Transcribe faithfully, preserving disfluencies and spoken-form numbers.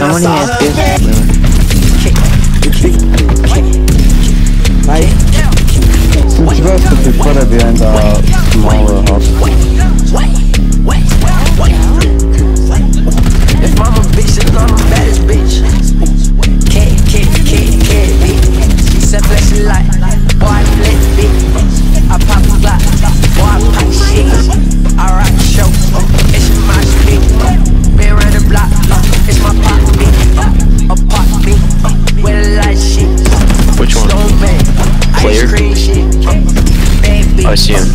money es que Since that's what they put it behind the smaller hospital. If I'm a bitch, then I'm the baddest bitch. Cat, cat, cat, cat, bitch. Set flex a lot. Boy, I flip bitch. I pop a block. Boy, I pop shit. I rock the show. It's my shit. Been around the block. It's my pop bitch. A pop bitch. With a lot of shit. Which one? Player? Oh, I see him.